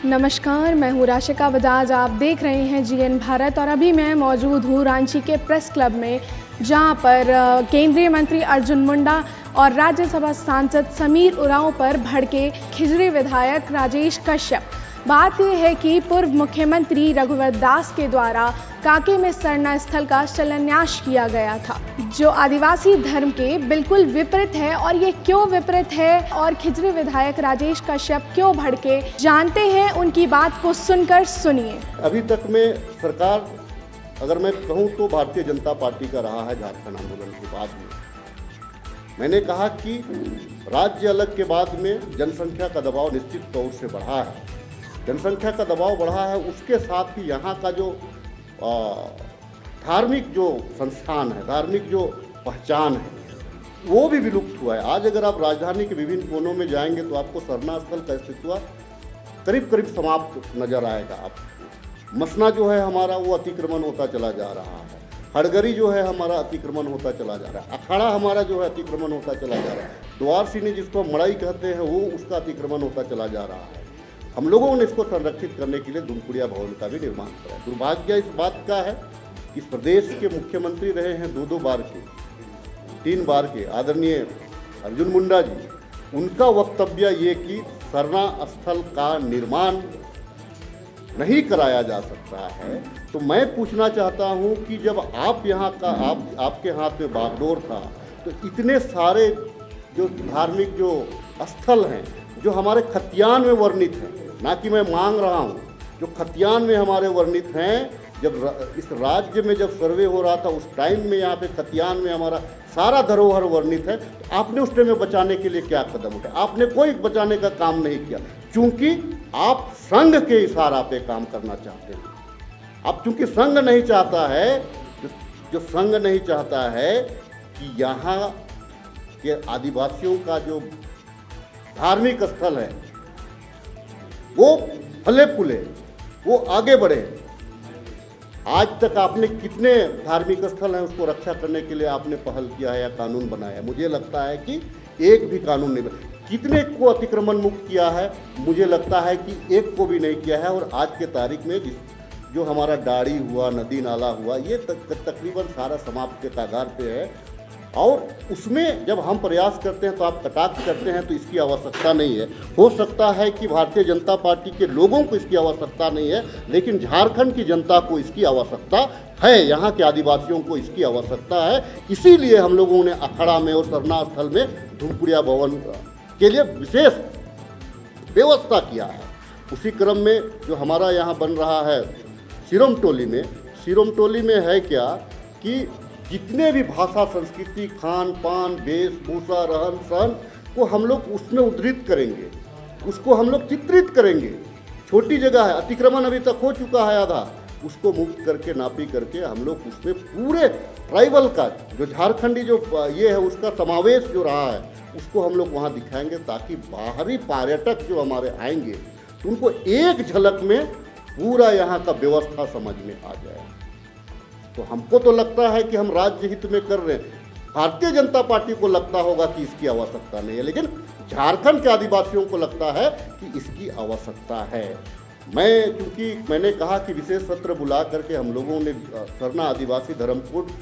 नमस्कार, मैं हूँ राशिका बजाज। आप देख रहे हैं जीएन भारत और अभी मैं मौजूद हूँ रांची के प्रेस क्लब में, जहाँ पर केंद्रीय मंत्री अर्जुन मुंडा और राज्यसभा सांसद समीर उरांव पर भड़के खिजरी विधायक राजेश कश्यप। बात यह है कि पूर्व मुख्यमंत्री रघुवर दास के द्वारा कांके में सरना स्थल का शिलान्यास किया गया था, जो आदिवासी धर्म के बिल्कुल विपरीत है। और ये क्यों विपरीत है और खिजरी विधायक राजेश कश्यप क्यों भड़के, जानते हैं उनकी बात को सुनकर सुनिए। अभी तक में सरकार, अगर मैं कहूँ तो भारतीय जनता पार्टी का रहा है झारखंड आंदोलन के बाद में। मैंने कहा कि राज्य अलग के बाद में जनसंख्या का दबाव निश्चित तौर से बढ़ा है। जनसंख्या का दबाव बढ़ा है, उसके साथ ही यहाँ का जो धार्मिक जो संस्थान है, धार्मिक जो पहचान है, वो भी विलुप्त हुआ है। आज अगर आप राजधानी के विभिन्न कोनों में जाएंगे तो आपको सरना स्थल का अस्तित्व करीब करीब समाप्त नजर आएगा। आपको मसना जो है हमारा, वो अतिक्रमण होता चला जा रहा है। हड़गरी जो है हमारा अतिक्रमण होता चला जा रहा है। अखाड़ा हमारा जो है अतिक्रमण होता चला जा रहा है। द्वार सीनी जिसको हम मड़ई कहते हैं, वो उसका अतिक्रमण होता चला जा रहा है। हम लोगों ने इसको संरक्षित करने के लिए दुमकुड़िया भवन का भी निर्माण करा। दुर्भाग्य इस बात का है, इस प्रदेश के मुख्यमंत्री रहे हैं दो बार के, 3 बार के आदरणीय अर्जुन मुंडा जी, उनका वक्तव्य ये कि सरना स्थल का निर्माण नहीं कराया जा सकता है। तो मैं पूछना चाहता हूं कि जब आप यहाँ का आपके हाथ में बागडोर था, तो इतने सारे जो धार्मिक जो स्थल हैं जो हमारे खतियान में वर्णित हैं, ना कि मैं मांग रहा हूँ, जो खतियान में हमारे वर्णित हैं, जब इस राज्य में जब सर्वे हो रहा था उस टाइम में यहाँ पे खतियान में हमारा सारा धरोहर वर्णित है। तो आपने उस टाइम में बचाने के लिए क्या कदम उठाए? आपने कोई बचाने का काम नहीं किया, क्योंकि आप संघ के इशारा पे काम करना चाहते हैं। अब चूंकि संघ नहीं चाहता है, जो संघ नहीं चाहता है कि यहाँ के आदिवासियों का जो धार्मिक स्थल है वो फले फूले, वो आगे बढ़े। आज तक आपने कितने धार्मिक स्थल हैं उसको रक्षा करने के लिए आपने पहल किया है या कानून बनाया है? मुझे लगता है कि एक भी कानून नहीं बना। कितने को अतिक्रमण मुक्त किया है? मुझे लगता है कि एक को भी नहीं किया है। और आज के तारीख में जो हमारा डाड़ी हुआ, नदी नाला हुआ, ये तकरीबन सारा समाप्त के कगार पे है। और उसमें जब हम प्रयास करते हैं तो आप कटाक्ष करते हैं, तो इसकी आवश्यकता नहीं है। हो सकता है कि भारतीय जनता पार्टी के लोगों को इसकी आवश्यकता नहीं है, लेकिन झारखंड की जनता को इसकी आवश्यकता है, यहाँ के आदिवासियों को इसकी आवश्यकता है। इसीलिए हम लोगों ने अखाड़ा में और सरना स्थल में धुमकुड़िया भवन के लिए विशेष व्यवस्था किया है। उसी क्रम में जो हमारा यहाँ बन रहा है सिरोमटोली में है क्या कि जितने भी भाषा, संस्कृति, खान पान, वेशभूषा, रहन सहन को हम लोग उसमें उद्धृत करेंगे, उसको हम लोग चित्रित करेंगे। छोटी जगह है, अतिक्रमण अभी तक हो चुका है आधा, उसको मुक्त करके, नापी करके हम लोग उसमें पूरे ट्राइबल का जो झारखंडी जो ये है उसका समावेश जो रहा है उसको हम लोग वहाँ दिखाएंगे, ताकि बाहरी पर्यटक जो हमारे आएंगे तो उनको एक झलक में पूरा यहाँ का व्यवस्था समझ में आ जाए। तो हमको तो लगता है कि हम राज्य हित में कर रहे हैं। भारतीय जनता पार्टी को लगता होगा कि इसकी आवश्यकता नहीं है, लेकिन झारखंड के आदिवासियों को लगता है कि इसकी आवश्यकता है। क्योंकि मैंने कहा कि विशेष सत्र बुला करके हम लोगों ने सरना आदिवासी धर्म कोड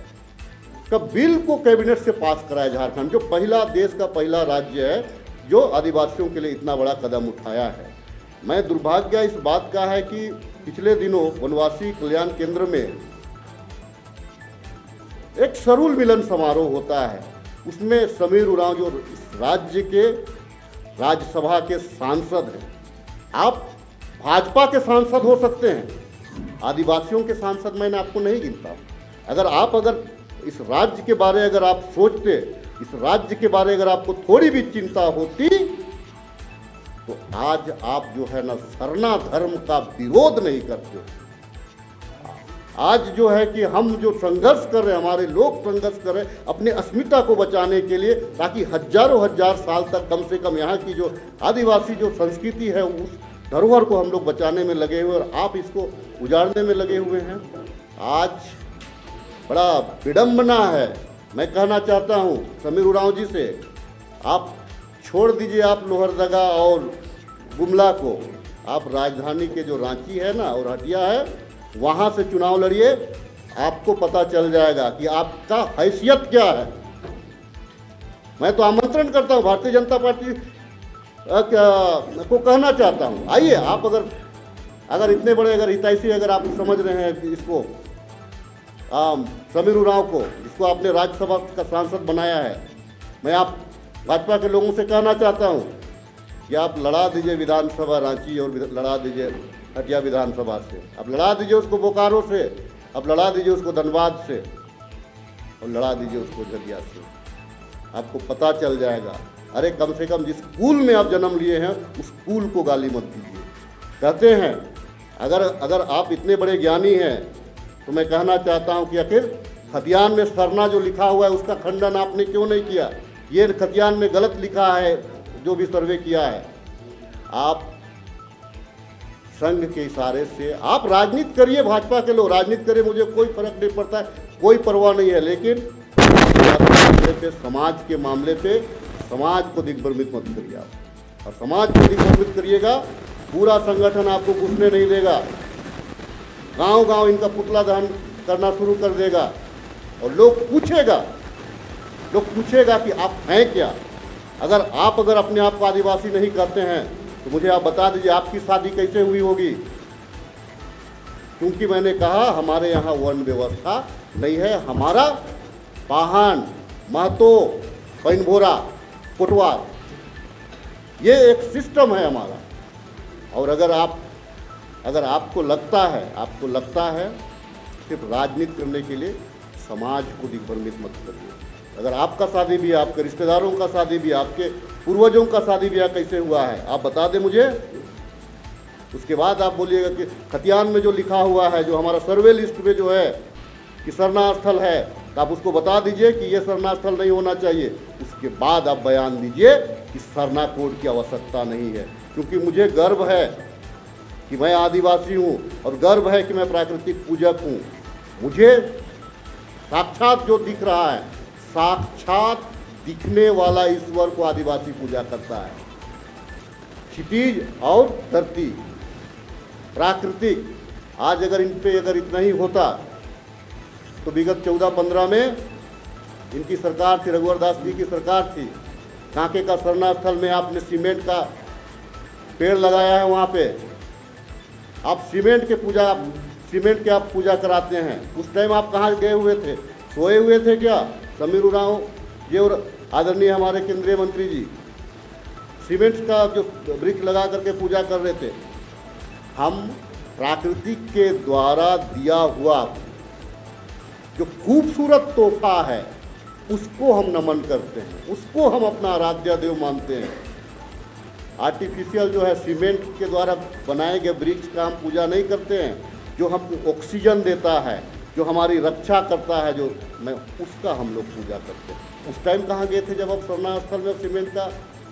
का बिल को कैबिनेट से पास कराया। झारखंड जो देश का पहला राज्य है जो आदिवासियों के लिए इतना बड़ा कदम उठाया है। मैं दुर्भाग्य इस बात का है कि पिछले दिनों वनवासी कल्याण केंद्र में एक सरूल मिलन समारोह होता है, उसमें समीर उरांव जो इस राज्य के राज्यसभा के सांसद हैं, आप भाजपा के सांसद हो सकते हैं, आदिवासियों के सांसद मैंने आपको नहीं गिनता। अगर इस राज्य के बारे अगर आप सोचते, इस राज्य के बारे अगर आपको थोड़ी भी चिंता होती, तो आज आप जो है ना सरना धर्म का विरोध नहीं करते। आज जो है कि हम जो संघर्ष कर रहे हैं, हमारे लोग संघर्ष कर रहे हैं अपने अस्मिता को बचाने के लिए, ताकि हजारों हजार साल तक कम से कम यहाँ की जो आदिवासी जो संस्कृति है उस धरोहर को हम लोग बचाने में लगे हुए, और आप इसको उजाड़ने में लगे हुए हैं। आज बड़ा विडंबना है। मैं कहना चाहता हूँ समीर उरांव जी से, आप छोड़ दीजिए आप लोहरदगा और गुमला को, आप राजधानी के जो रांची है ना और हटिया है, वहाँ से चुनाव लड़िए, आपको पता चल जाएगा कि आपका हैसियत क्या है। मैं तो आमंत्रण करता हूँ भारतीय जनता पार्टी को कहना चाहता हूँ, आइए आप अगर इतने बड़े अगर हितैषी अगर आप समझ रहे हैं इसको समीर उरांव को, जिसको आपने राज्यसभा का सांसद बनाया है, मैं आप भाजपा के लोगों से कहना चाहता हूँ कि आप लड़ा दीजिए विधानसभा रांची और लड़ा दीजिए हटिया विधानसभा से, आप लड़ा दीजिए उसको बोकारो से, आप लड़ा दीजिए उसको धनबाद से और लड़ा दीजिए उसको झरिया से। आपको पता चल जाएगा। अरे कम से कम जिस स्कूल में आप जन्म लिए हैं उस स्कूल को गाली मत दीजिए। कहते हैं अगर आप इतने बड़े ज्ञानी हैं तो मैं कहना चाहता हूं कि आखिर खतियान में सरना जो लिखा हुआ है उसका खंडन आपने क्यों नहीं किया? ये खतियान में गलत लिखा है जो भी सर्वे किया है। आप संघ के इशारे से आप राजनीति करिए, भाजपा के लोग राजनीति करिए, मुझे कोई फर्क नहीं पड़ता है, कोई परवाह नहीं है, लेकिन पे समाज के मामले पे समाज को दिग्भ्रमित मत करिए आप। और समाज को दिग्भ्रमित करिएगा, पूरा संगठन आपको घुसने नहीं देगा, गांव-गांव इनका पुतला दहन करना शुरू कर देगा और लोग पूछेगा कि आप हैं क्या। अगर अपने आप को आदिवासी नहीं कहते हैं तो मुझे आप बता दीजिए आपकी शादी कैसे हुई होगी। क्योंकि मैंने कहा हमारे यहाँ वर्ण व्यवस्था नहीं है, हमारा पाहन, महतो, पैनभोरा, कोटवार, ये एक सिस्टम है हमारा। और अगर आपको लगता है सिर्फ राजनीति करने के लिए, समाज को दिग्भ्रमित मत करिए। अगर आपका शादी ब्याह, आपके रिश्तेदारों का शादी ब्याह, आपके पूर्वजों का शादी ब्याह कैसे हुआ है आप बता दें मुझे। उसके बाद आप बोलिएगा कि खतियान में जो लिखा हुआ है, जो हमारा सर्वे लिस्ट में जो है कि सरना स्थल है, तो आप उसको बता दीजिए कि ये सरना स्थल नहीं होना चाहिए। उसके बाद आप बयान दीजिए कि सरना कोड की आवश्यकता नहीं है। क्योंकि मुझे गर्व है कि मैं आदिवासी हूँ और गर्व है कि मैं प्राकृतिक पूजक हूँ। मुझे साक्षात जो दिख रहा है, साक्षात दिखने वाला ईश्वर को आदिवासी पूजा करता है। क्षितिज और धरती, प्राकृतिक, आज अगर इन पे इतना ही होता तो विगत 14-15 में इनकी सरकार थी, रघुवर दास जी की सरकार थी। कांके का सरना स्थल में आपने सीमेंट का पेड़ लगाया है, वहाँ पे आप सीमेंट के आप पूजा कराते हैं। उस टाइम आप कहाँ गए हुए थे? सोए हुए थे क्या? समीर उरांव जी और आदरणीय हमारे केंद्रीय मंत्री जी सीमेंट का जो वृक्ष लगा करके पूजा कर रहे थे। हम प्रकृति के द्वारा दिया हुआ जो खूबसूरत तोहफा है उसको हम नमन करते हैं, उसको हम अपना आराध्य देव मानते हैं। आर्टिफिशियल जो है सीमेंट के द्वारा बनाए गए वृक्ष का हम पूजा नहीं करते हैं। जो हमको ऑक्सीजन देता है, जो हमारी रक्षा करता है, उसका हम लोग पूजा करते हैं। उस टाइम कहाँ गए थे जब अब सरना स्थल में सीमेंट का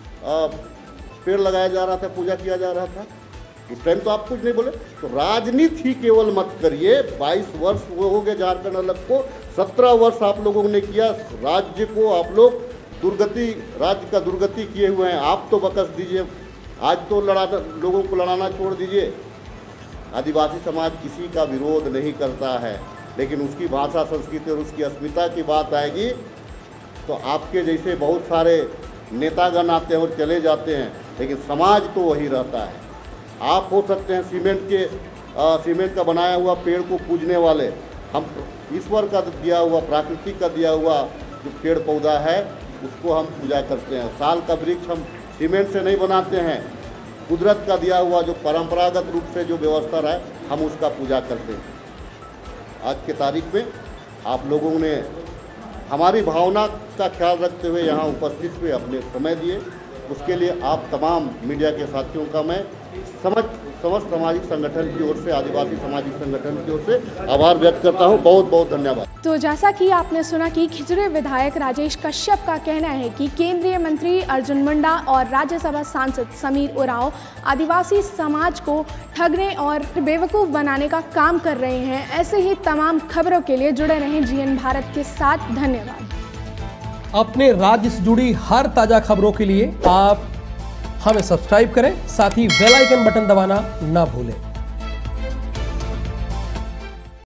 पेड़ लगाया जा रहा था, पूजा किया जा रहा था? उस टाइम तो आप कुछ नहीं बोले। तो राजनीति ही केवल मत करिए। 22 वर्ष वो हो गए झारखंड अलग को, 17 वर्ष आप लोगों ने किया। राज्य को आप लोग राज्य का दुर्गति किए हुए हैं। आप तो बकस दीजिए, आज तो लोगों को लड़ाना छोड़ दीजिए। आदिवासी समाज किसी का विरोध नहीं करता है, लेकिन उसकी भाषा, संस्कृति और उसकी अस्मिता की बात आएगी तो आपके जैसे बहुत सारे नेतागण आते हैं और चले जाते हैं, लेकिन समाज तो वही रहता है। आप हो सकते हैं सीमेंट का बनाया हुआ पेड़ को पूजने वाले, हम ईश्वर का दिया हुआ, प्राकृतिक का दिया हुआ जो पेड़ पौधा है उसको हम पूजा करते हैं। साल का वृक्ष हम सीमेंट से नहीं बनाते हैं, कुदरत का दिया हुआ जो परंपरागत रूप से जो व्यवस्था है हम उसका पूजा करते हैं। आज के तारीख में आप लोगों ने हमारी भावना का ख्याल रखते हुए यहाँ उपस्थित हुए, अपने समय दिए, उसके लिए आप तमाम मीडिया के साथियों का मैं समस्त सामाजिक संगठन की ओर से, आदिवासी सामाजिक संगठन की ओर से आभार व्यक्त करता हूं। बहुत बहुत धन्यवाद। तो जैसा कि आपने सुना कि खिजरे विधायक राजेश कश्यप का कहना है कि केंद्रीय मंत्री अर्जुन मुंडा और राज्यसभा सांसद समीर उरांव आदिवासी समाज को ठगने और बेवकूफ़ बनाने का काम कर रहे हैं। ऐसे ही तमाम खबरों के लिए जुड़े रहें जीएन भारत के साथ। धन्यवाद। अपने राज्य से जुड़ी हर ताज़ा खबरों के लिए आप हमें सब्सक्राइब करें, साथ ही बेल आइकन बटन दबाना ना भूलें।